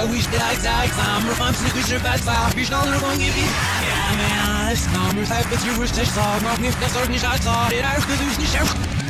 wish that I died. I'm responsible for your bad fire. You're not going to be. Ja, men, alles kommer. Zij betreft het slag. Nog niet, dat zorgt niet uit. Het is niet zo.